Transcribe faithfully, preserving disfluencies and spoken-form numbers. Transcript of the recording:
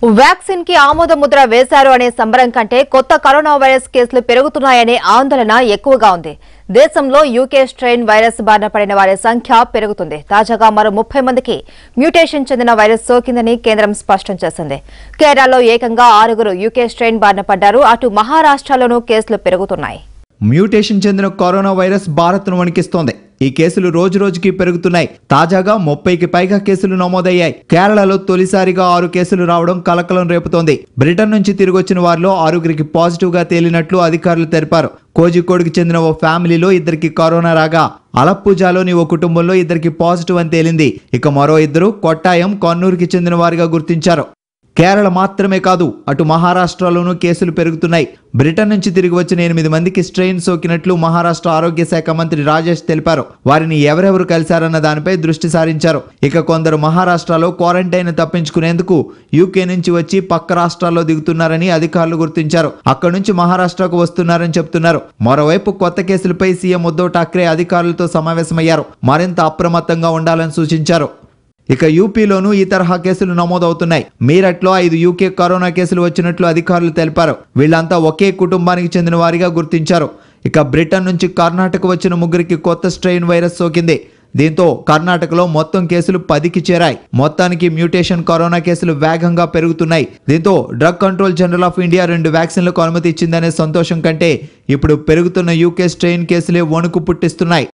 Vaccine కి ఆమోద ముద్ర వేశారు అనే సంబరం కంటే కొత్త కరోనా వైరస్ కేసులు పెరుగుతున్నాయనే ఆందోళన ఎక్కువగా ఉంది. దేశంలో యూకే స్ట్రెయిన్ వైరస్ బారిన పడిన వారి సంఖ్య పెరుగుతుంది. తాజాగా మరో ముప్పై మందికి మ్యూటేషన్ చెందిన వైరస్ సోకిందని కేంద్రం స్పష్టం చేసింది. కేరళలో ఏకంగా ఆరుగురు యూకే స్ట్రెయిన్ బారిన పడ్డారు. అటు మహారాష్ట్రలోనూ కేసులు పెరుగుతున్నాయి. మ్యూటేషన్ చెందిన కరోనా వైరస్ భారత్ను వణికిస్తోంది. ఈ కేసులు రోజు రోజుకి పెరుగుతున్నాయి. తాజాగా ముప్పైకి పైగా కేసులు నమోదయ్యాయి. కేరళలో తొలిసారిగా ఆరు కేసులు రావడం కలకలం రేపుతోంది. బ్రిటన్ నుంచి తిరిగొచ్చిన వారిలో ఆరుగురికి పాజిటివ్ గా తేలినట్లు అధికారులు తెలిపారు. కోజికోడ్కి చెందిన ఓ ఫ్యామిలీలో ఇద్దరికి కరోనా రాగా అలప్పుజాలోని ఓ కుటుంబంలో ఇద్దరికి పాజిటివ్ అని తేలింది. ఇక మరో ఇద్దరు కొట్టాయం, కన్నూరుకి చెందిన వారిగా గుర్తించారు. కేరళ మాత్రమే కాదు, అటు మహారాష్ట్రలోనూ కేసులు పెరుగుతున్నాయి. బ్రిటన్ నుంచి తిరిగి వచ్చిన ఎనిమిది మందికి స్ట్రెయిన్ సోకినట్లు మహారాష్ట్ర ఆరోగ్య శాఖ మంత్రి రాజేష్ తెలిపారు. వారిని ఎవరెవరు కలిశారన్న దానిపై దృష్టి సారించారు. ఇక కొందరు మహారాష్ట్రలో క్వారంటైన్ తప్పించుకునేందుకు యూకే నుంచి వచ్చి పక్క రాష్ట్రాల్లో దిగుతున్నారని అధికారులు గుర్తించారు. అక్కడి నుంచి మహారాష్ట్రకు వస్తున్నారని చెబుతున్నారు. మరోవైపు కొత్త కేసులపై సీఎం ఉద్దవ్ ఠాక్రే అధికారులతో సమావేశమయ్యారు. మరింత అప్రమత్తంగా ఉండాలని సూచించారు. ఇక యూపీలోనూ ఈ తరహా కేసులు నమోదవుతున్నాయి. మీరట్లో ఐదు యూకే కరోనా కేసులు వచ్చినట్లు అధికారులు తెలిపారు. వీళ్లంతా ఒకే కుటుంబానికి చెందిన వారిగా గుర్తించారు. ఇక బ్రిటన్ నుంచి కర్ణాటక వచ్చిన ముగ్గురికి కొత్త స్ట్రెయిన్ వైరస్ సోకింది. దీంతో కర్ణాటకలో మొత్తం కేసులు పదికి చేరాయి. మొత్తానికి మ్యూటేషన్ కరోనా కేసులు వేగంగా పెరుగుతున్నాయి. దీంతో drug control general of India రెండు వ్యాక్సిన్లకు అనుమతి ఇచ్చిందనే సంతోషం కంటే ఇప్పుడు పెరుగుతున్న యూకే స్ట్రెయిన్ కేసులే వణుకు పుట్టిస్తున్నాయి.